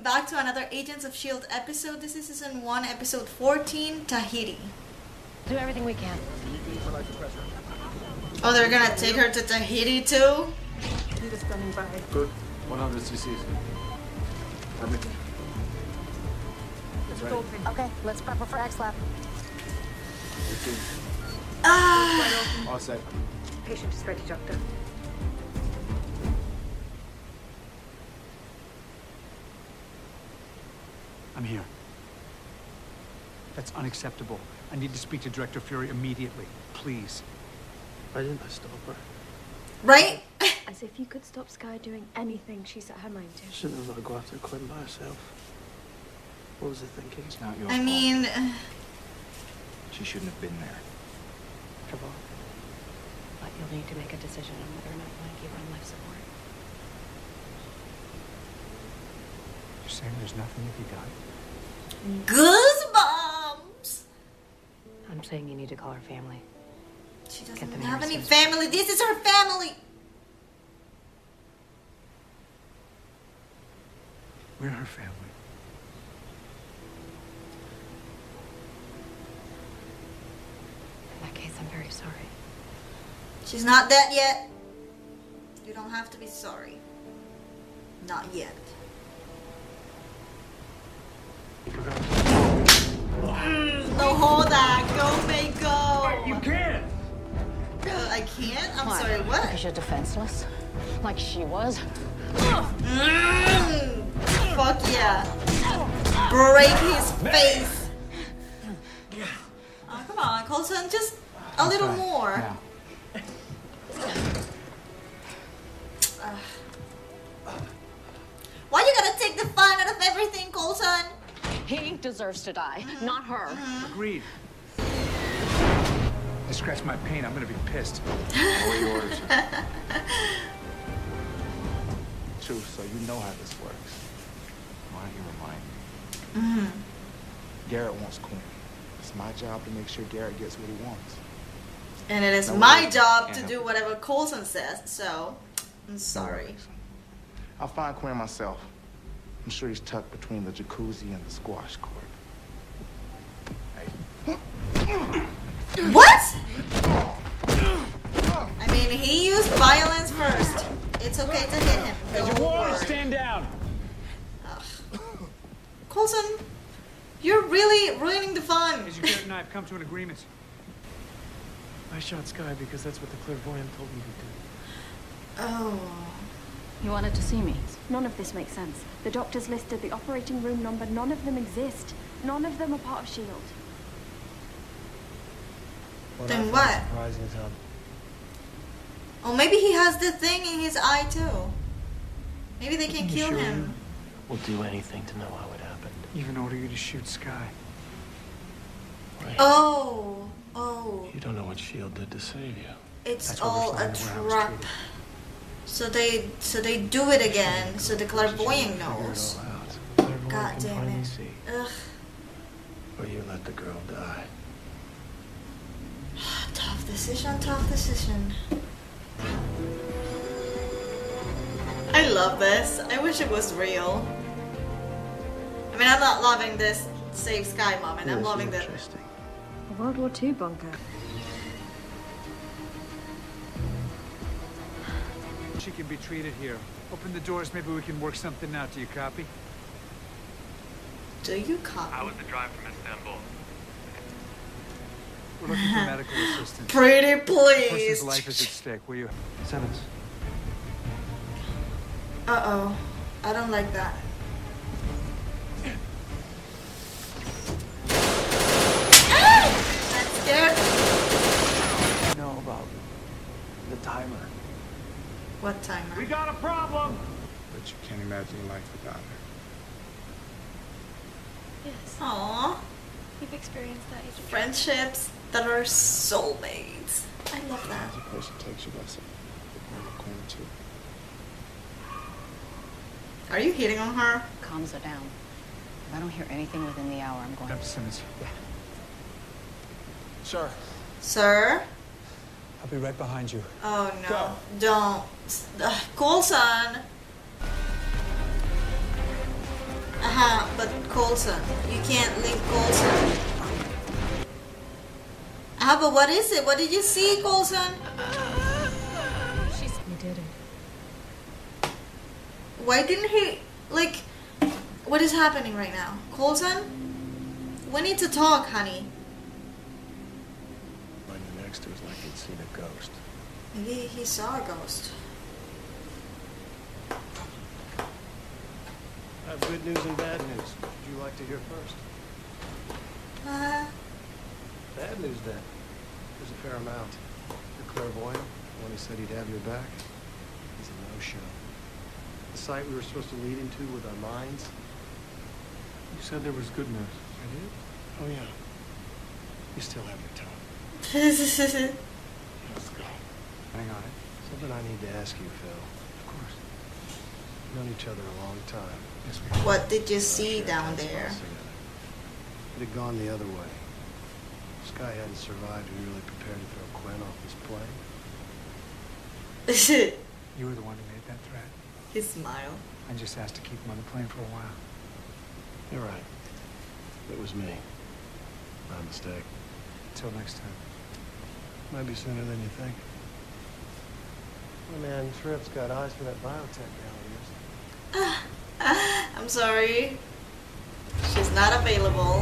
back to another Agents of S.H.I.E.L.D. episode. This is season 1, episode 14, Tahiti. Do everything we can. Oh, they're gonna take her to Tahiti too? Need a stunning bag. Good. 100 cc's. Everything. Let's go. Okay, let's prep her for X-Lab. All set. Patient is ready, doctor. I'm here. That's unacceptable. I need to speak to Director Fury immediately. Please. Why didn't I stop her? Right? As if you could stop Sky doing anything she set her mind to. Shouldn't have let her go after Quinn by herself. What was I thinking? It's not your I fault. mean... She shouldn't have been there. Come on. But you'll need to make a decision on whether or not you want to keep her on life support. You're saying there's nothing to be done? Goosebumps! I'm saying you need to call her family. She Get doesn't them have here any as soon as family. This is her family! We're her family. In that case, I'm very sorry. She's not dead yet. You don't have to be sorry. Not yet. No, hold that. Go, May, go. You can't! I can't? I'm Why? sorry, what? Because you're defenseless? Like she was? Fuck yeah. Break his face. Oh, come on, Coulson, just a little Right. more. Now. Why you gotta take the fun out of everything, Coulson? He deserves to die, not her. Agreed. I scratch my pain, I'm gonna be pissed. All your orders. True, so you know how this works. Why don't you remind me? Garrett wants Quinn. It's my job to make sure Garrett gets what he wants. And it is No my worries. job Can't to help do it. whatever Coulson says, so I'm sorry. I'll find Quinn myself. I'm sure he's tucked between the jacuzzi and the squash court. Hey. What? I mean, he used violence first. It's okay to hit him. Don't worry. stand down! Coulson, you're really ruining the fun. As you Garrett and I have come to an agreement. I shot Sky because that's what the clairvoyant told me to do. Oh. You wanted to see me? None of this makes sense. The doctors listed the operating room number. None of them exist. None of them are part of S.H.I.E.L.D. Then what? Surprising is how Oh, maybe he has the thing in his eye too. Maybe they can kill him. We'll do anything to know how it happened. Even order you to shoot Sky. Right? Oh. Oh. You don't know what S.H.I.E.L.D. did to save you. That's It's why we're all a flying where I was trap. treated. So they do it again. So the clairvoyant Figure it knows. all out. Everyone God can damn finally it. see. Ugh. Or you let the girl die. Tough decision, tough decision. I love this. I wish it was real. I mean, I'm not loving this Save Sky moment. I'm This is loving the... interesting. A World War II bunker. She can be treated here. Open the doors, maybe we can work something out. Do you copy? Do you copy? How was the drive from Istanbul? We're looking for medical assistance. Pretty A person's please. life is at stake. Will you? Simmons. Uh-oh. I don't like that. Ah! I'm scared. I know about the timer. What timer? We got a problem! But you can't imagine your life without her. Yes, Aww. you've experienced that, Agent. Friendships that are soulmates. I love that. Every person takes you by some. Quinn too. Are you hitting on her? Calms her down. If I don't hear anything within the hour, I'm going Dr. Simmons. Sure. Sir? I'll be right behind you. Oh no. Go. Don't. Coulson. But Coulson. You can't leave Coulson. But what is it? What did you see, Coulson? You did it. Why didn't he, like, what is happening right now? Coulson? We need to talk, honey. Lying next to us like he'd seen a ghost. Maybe he saw a ghost. I have good news and bad news. Would you like to hear first? Bad news then. There's a fair amount. The clairvoyant, the one who said he'd have your back, is a no-show. The site we were supposed to lead into with our minds. You said there was good news. I did? Oh yeah. You still have your tongue. Let's go. Hang on. Something I need to ask you, Phil. Of course. We've known each other a long time. Yes, we have. What did you see down there? It had gone the other way. This guy hadn't survived. We really prepared to throw Quinn off this plane. You were the one who made that threat. He smiled. I just asked to keep him on the plane for a while. You're right. It was me. My mistake. Until next time. Might be sooner than you think. My man Tripp's got eyes for that biotech gal of yours. I'm sorry. She's not available.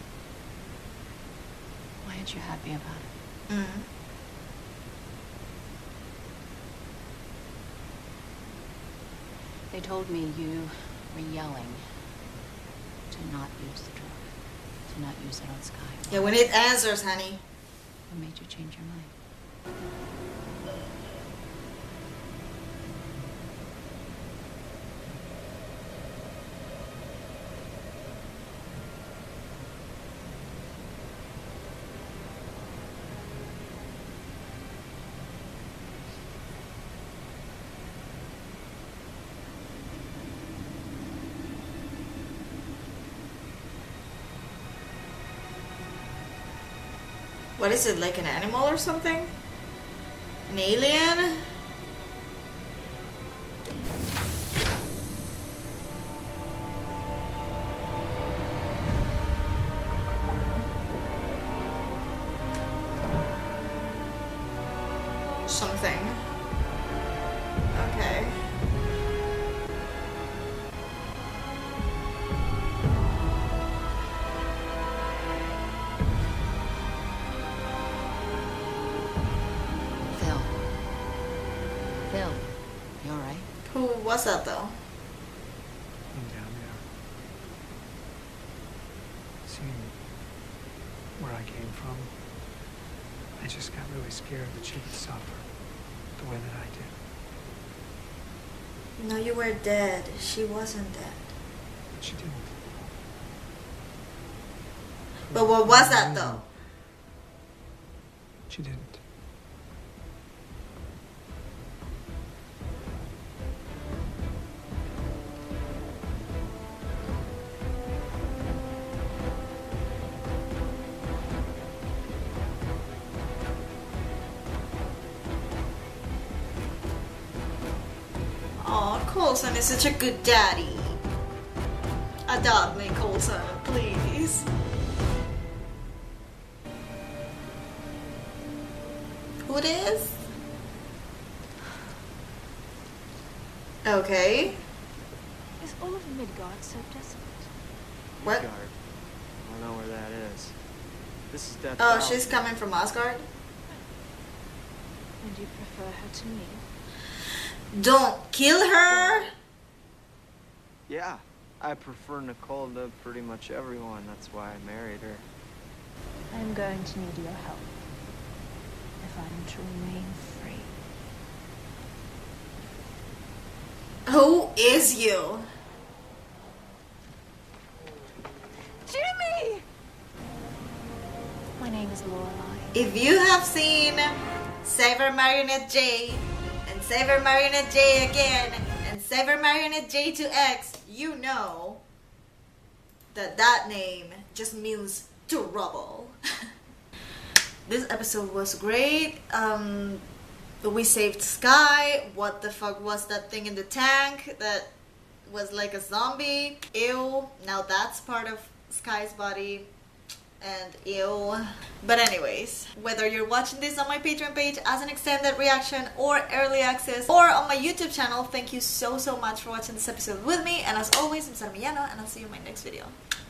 Why aren't you happy about it? They told me you were yelling to not use the drug, to not use it on Sky. Yeah, we need answers, honey. What made you change your mind? What is it, like an animal or something? An alien? Something. Okay. Phil, you alright? Who was that though? I'm down there. Seeing where I came from, I just got really scared that she would suffer the way that I did. No, you were dead. She wasn't dead. But she didn't. But what was that though? She didn't. Aw, Coulson is such a good daddy. Adopt me, Coulson, please. Who it is? Okay. Is all of Midgard so desolate? What? Midgard. I don't know where that is. This is Death Oh, Valley. she's coming from Asgard? And you prefer her to me? Don't kill her! Yeah, I prefer Nicole to pretty much everyone. That's why I married her. I'm going to need your help if I'm to remain free. Who is you? Jimmy! My name is Lorelai. If you have seen Saver Marionette J and Saver Marionette J again and Saver Marionette J2X, you know that that name just means trouble. This episode was great. We saved Sky. What the fuck was that thing in the tank that was like a zombie. Ew. Now that's part of Sky's body. And ew. But anyways, whether you're watching this on my Patreon page as an extended reaction or early access or on my YouTube channel, thank you so much for watching this episode with me. And as always, I'm Sara Millano, and I'll see you in my next video.